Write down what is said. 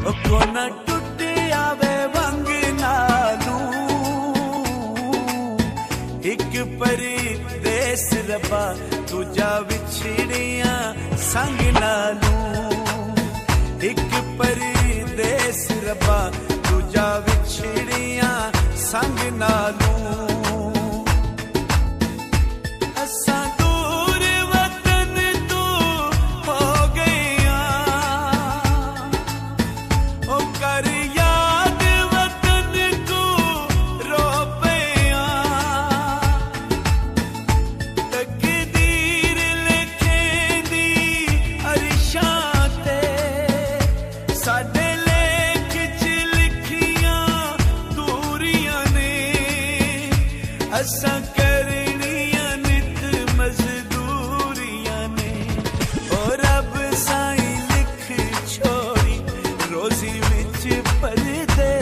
कोना टुटी आवे वंग नालू एक परी देस रबा दूजा विछड़िया संग नालू एक परी देस रबा दूजा विछड़िया संग नालू असा करनिया नित मजदूरिया ने और रब साईं लिख छोड़ी रोजी विच परदे